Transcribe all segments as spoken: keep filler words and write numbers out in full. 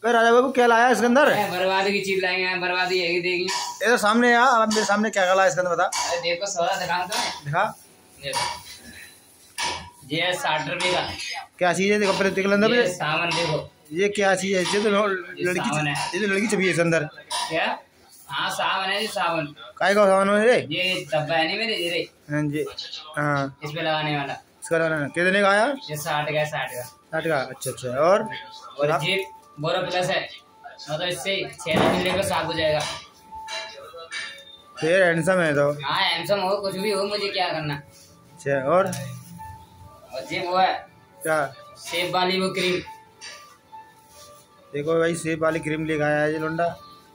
राजा बाबू क्या लाया इसके अंदर? बर्बादी की चीज लाएंगे, बर्बादी यही देगी। ये तो सामने यार, अब मेरे सामने क्या लाया इसके अंदर बता। अरे देखो सौदा दिखा तो दिखा। ये साठ रुपए का क्या चीज है? देखो पहले देख लेना। ये सावन देखो, ये क्या चीज है? ये तो लड़की, ये तो लड़की छपी है इसके अंदर। क्या? हाँ सावन है जी, सावन। काय का सामान है रे? ये डब्बा है नहीं मेरे जी रे। हाँ जी, हाँ इस पे लगाने वाला। इसका लगाना कितने का आया? ये साठ का, साठ का। साठ का, अच्छा अच्छा। और और ये बोरो प्लस है, मतलब इससे छह मिलने का साफ हो जाएगा। फिर हैंडसम है तो। हाँ हैंडसम हो, कुछ भी हो, मुझे क्या करना। अच्छा। और और ये वो है क्या? सेब वाली वो क्रीम। देखो भाई, सेब वाली क्रीम लेकर आया है ये लोंडा।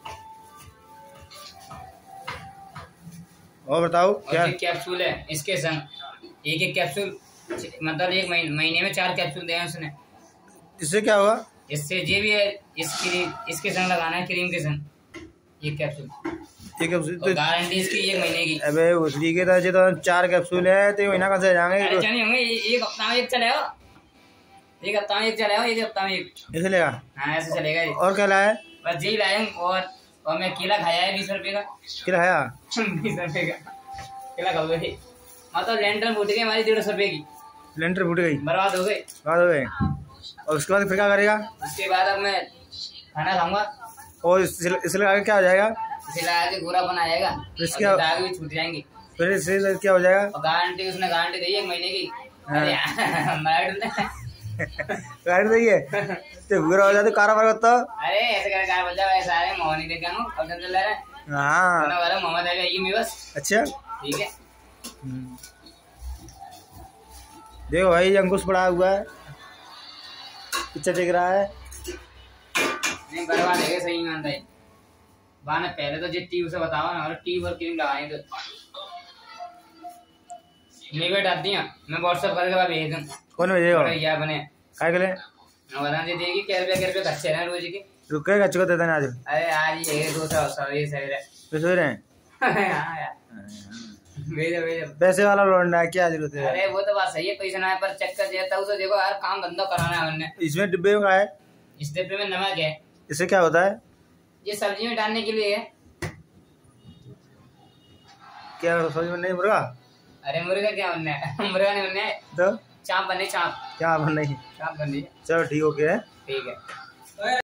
और बताओ क्या? और कैप्सूल है इसके संग, एक एक कैप्सूल, मतलब एक महीने में चार कैप्सूल दिया उसने। इससे क्या होगा? इससे ये भी है, इस क्रीम इसके संग लगाना है, क्रीम के संग एक कैप्सूल। एक कैप्सूल तो गारंटी इसकी एक महीने की। अबे उसकी के तो तो चार कैप्सूल है तो महीना कहाँ से जाएंगे? अरे नहीं होंगे, एक हफ्ता में एक चलेगा, एक हफ्ता में एक चलेगा, एक हफ्ता में एक ऐसे लेगा। हाँ ऐसे चलेगा। और क्या लाया है? बस यही लाए। और और मैं केला खाया है बीस रुपए का। क्या खाया? बीस रुपए का केला खा गई, मतलब लेंटर फूट गई हमारी डेढ़ सौ रुपए की। लेंटर फूट गई, बर्बाद हो गई। बर्बाद हो गए। और उसके बाद फिर क्या करेगा? उसके बाद अब मैं खाना खाऊंगा। और इससे इससे लगा के क्या हो जाएगा? इसे लगा के गोरा बना जाएगा, इसके और दाग भी छूट जाएंगे। फिर इससे क्या हो जाएगा? और गारंटी उसने गारंटी दी है एक महीने की। अरे गाड़ी देंगे तो बुरा हो जाते कारोबार करता। अरे ऐसे कर कार बजा ऐसा है, मोहन ही देखा हूं अब चल रहा है। हाँ ना वाला मोहम्मद है ये मेरे बस। अच्छा ठीक है। देखो भाई, अंकुश पड़ा हुआ है, पीछे देख रहा है। नहीं बर्बाद है सही मानता है। बाने पहले तो जे टीव से बताओ ना, और टीव और क्रीम लगाए तो मेरे डाल दिया, मैं व्हाट्सएप करके बाद भेज दूं। कौन भेजेगा? या बने काय के लिए? मैं बता दे देगी क्या रुपया क्या रुपया खर्चे हैं रोज के। रुकेगा चुका देता ना आज। अरे आज ये दो सौ सौ ये सही है। तो सो रहे हैं। हाँ यार भेजो भेजो। पैसे वाला लौंडा है, क्या जरूरत है? अरे वो तो बात सही है, पैसे ना है पर चक्कर देता हूँ तो देखो यार काम धंधा कराना है हमने। इसमें डिब्बे में क्या है? इस डिब्बे में नमक है। इससे क्या होता है? ये सब्जी में डालने के लिए है। क्या सब्जी में नहीं मुर्गा? अरे मुर्गा क्या बनना है? मुर्गा नहीं बनना है तो चाप बने, चाप क्या बन नहीं? चाप बन रही है। चलो ठीक हो गया। ठीक है।